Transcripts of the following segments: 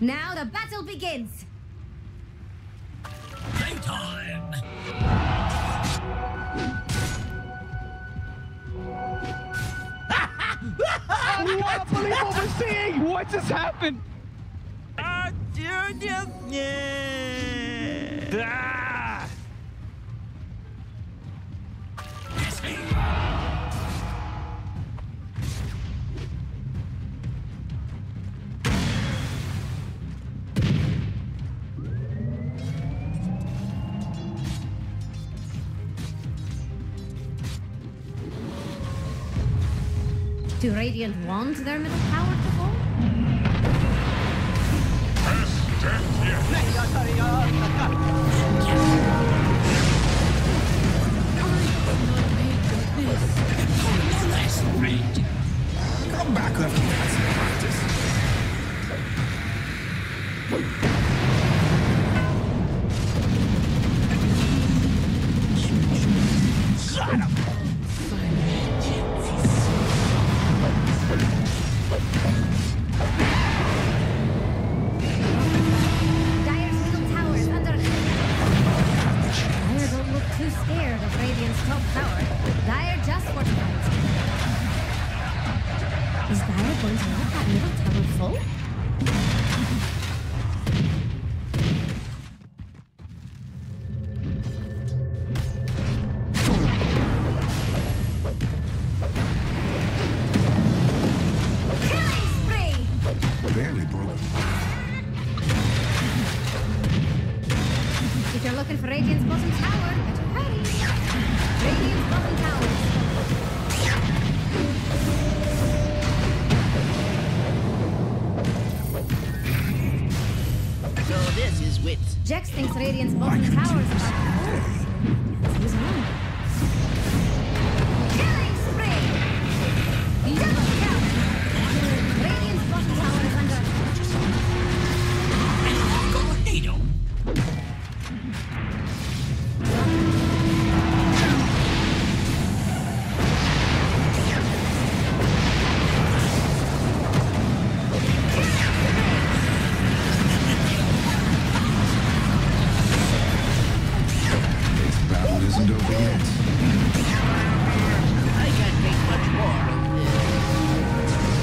Now the battle begins! Playtime! I can't believe what we're seeing! What just happened? Ah! Do Radiant want their middle tower to fall? Come back after you had some practice. Dire's middle tower is under attack. Dire don't look too scared of Radiant's top tower. Dire just fortified. Is Dire going to let that middle tower fall? Killing spree! Barely broken. If you're looking for Radiant's bottom tower, better hurry. Radiant's bottom tower. So this is wit. Jax thinks Radiant's bottom tower is about to fall. He's wrong. Killing spree! Double kill! Radiant's bottom tower is under Tornado. This battle isn't over yet. I can't make much more of this.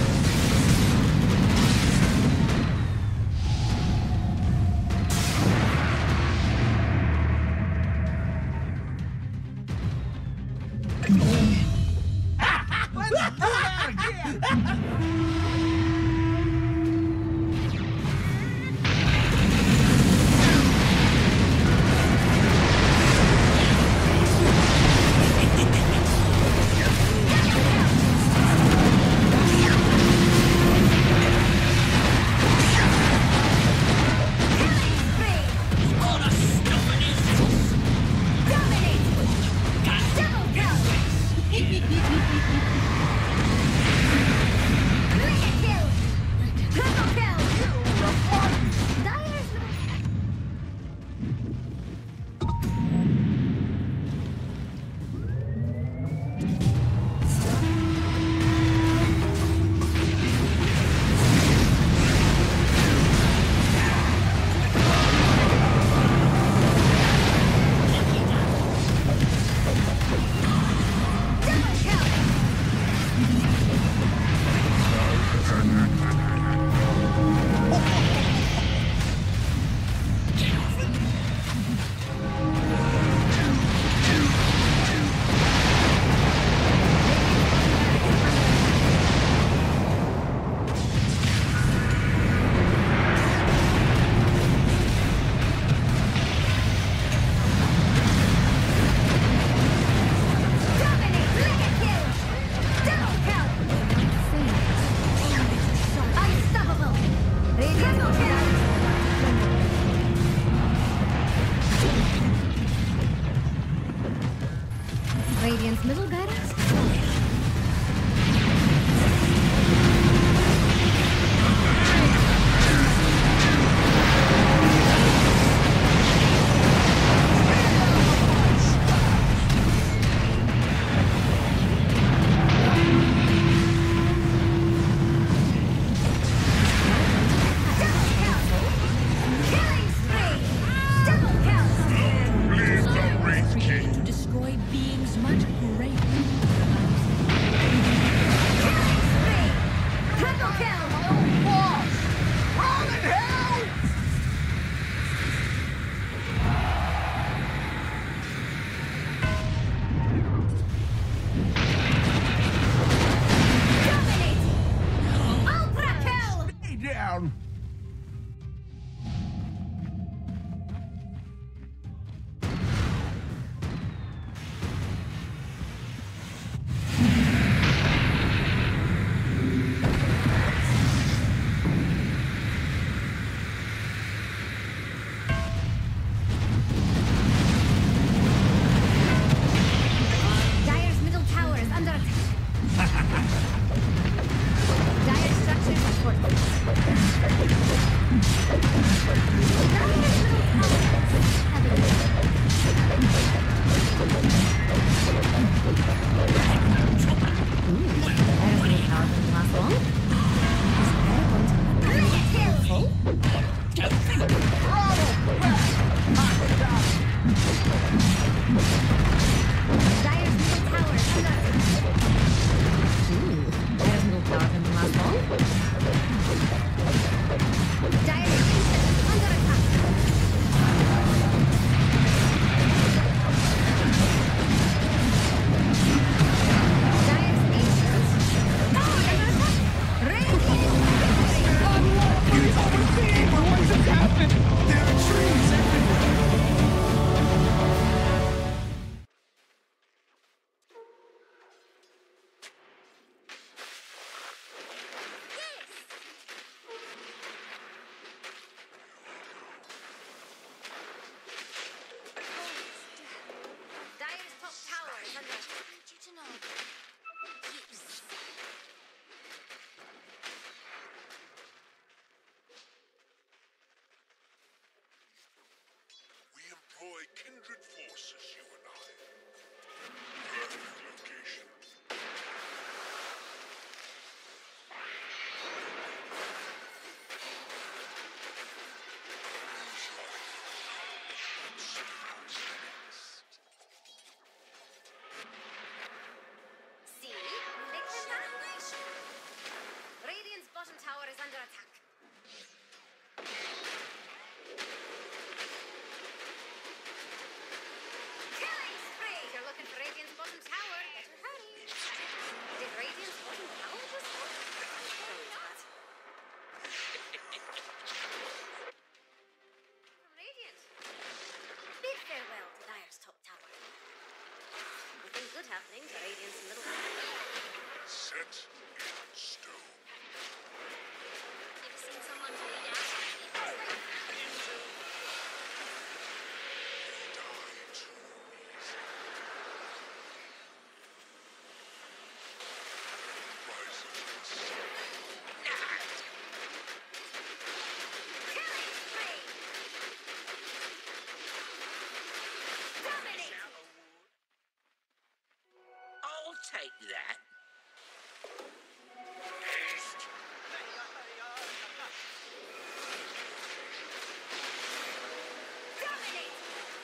take that. Dominate!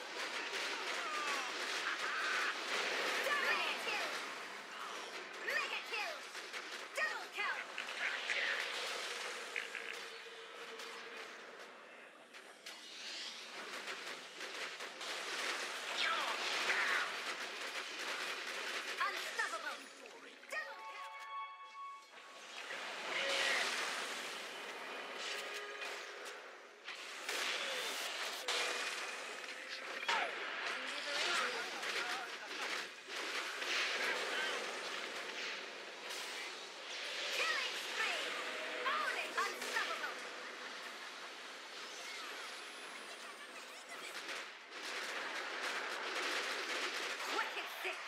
Dominate kill! Mega kill! Double kill! Unstoppable! Double kill! Killing spree! Own it! Unstoppable! Wicked sick!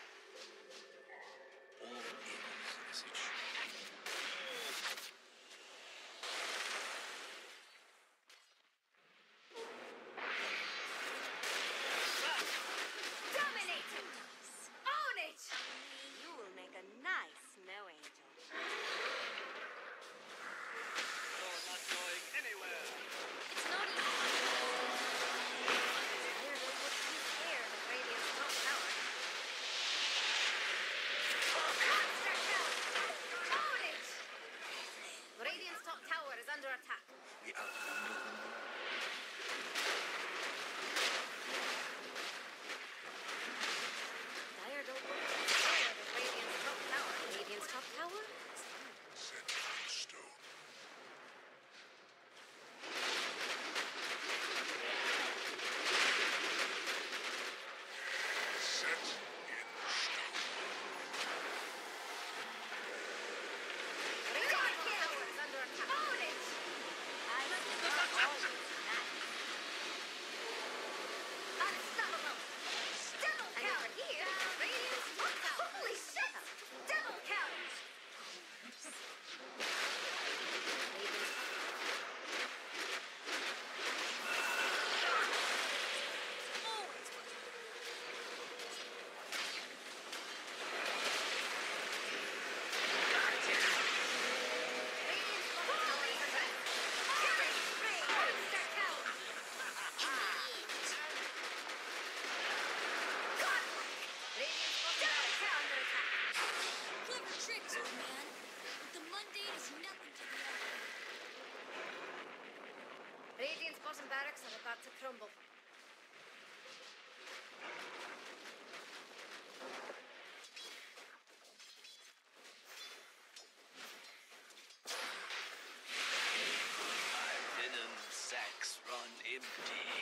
All is as it should. Dominated! Own it! You will make a nice snow angel. You're not going anywhere. It's not even. Dire don't look too scared of Radiant's top tower. Monster kill! Own it! Radiant's top tower is under attack. We outnumber them. Dire don't look too scared of Radiant's top tower. Radiant's top tower? Set in stone. Set in stone. Radiant's top tower is under attack. Own it! I think you're always nice. Unstoppable! Double kill! And over here, Radiant's top tower. Holy shit! Double kill! Radiant's top tower is under attack. Killing spree! Monster kill! Godlike! Radiant's top tower is under attack. Clever tricks, old man. But the mundane is nothing to the other. Radiant's bottom barracks are about to crumble. My linen sacks run empty.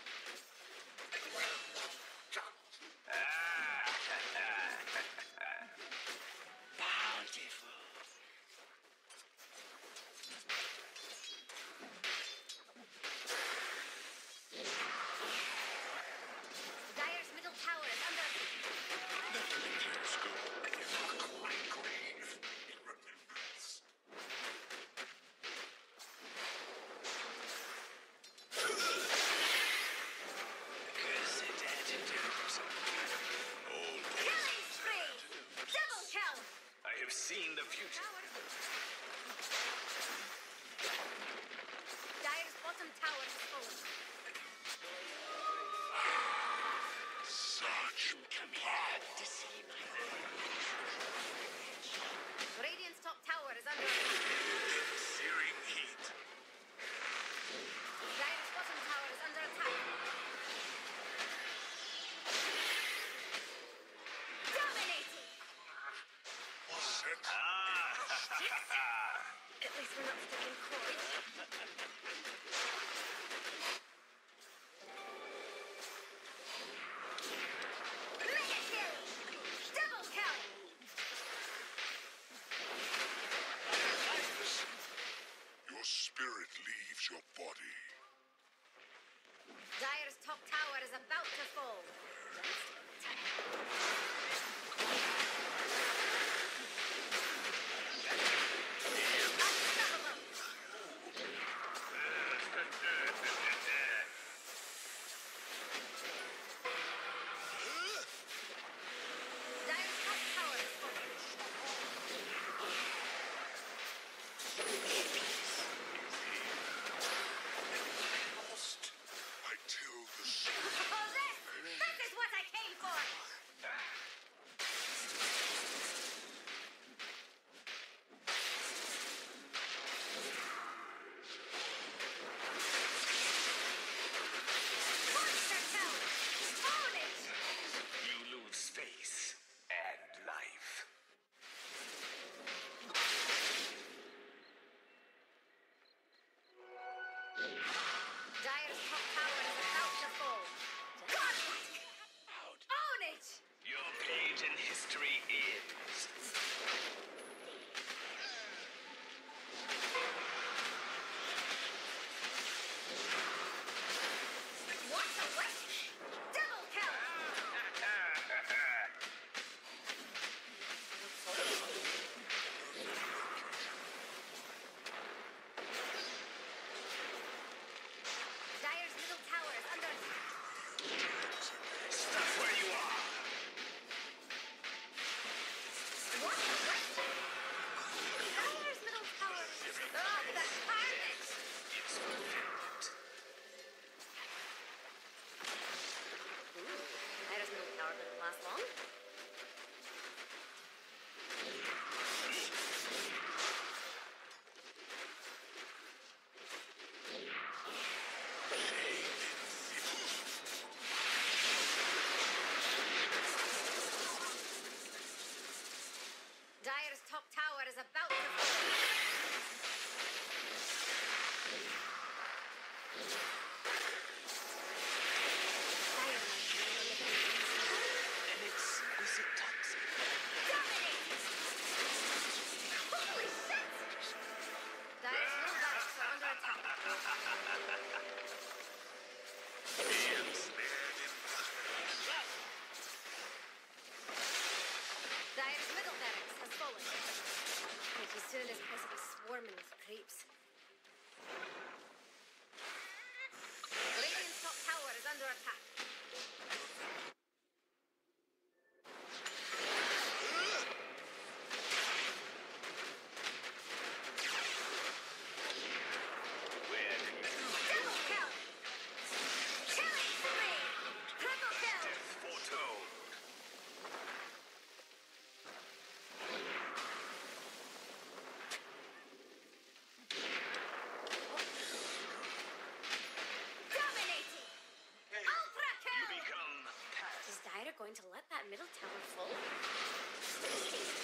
Bountiful. Dire's middle tower is under attack. Let the tears go. Mark my grave in remembrance. Cursed antidote. All Killing spree! Double kill! I have seen the future. Dire's bottom tower has fallen. such Glad to see my Radiant's top tower is under attack. searing heat. Dire's bottom tower is under attack. Dominating! Set At least we're not stuck in cords. Mega kill! Double kill! your spirit leaves your body. Dire's top tower is about to fall. Unstoppable! Dire's top tower is top tower is about to fall. An exquisite toxic. Dominating! Holy shit! Dire's middle barracks are under attack. Ensnared in paradise. Dire's middle barracks has fallen. Pretty soon this place will be swarming with creeps. Radiant's top tower is under attack. Where can you Double kill! Killing spree! Triple kill! death foretold? Dominating! Ultra You kill! become Is Dire going to let that middle tower fall?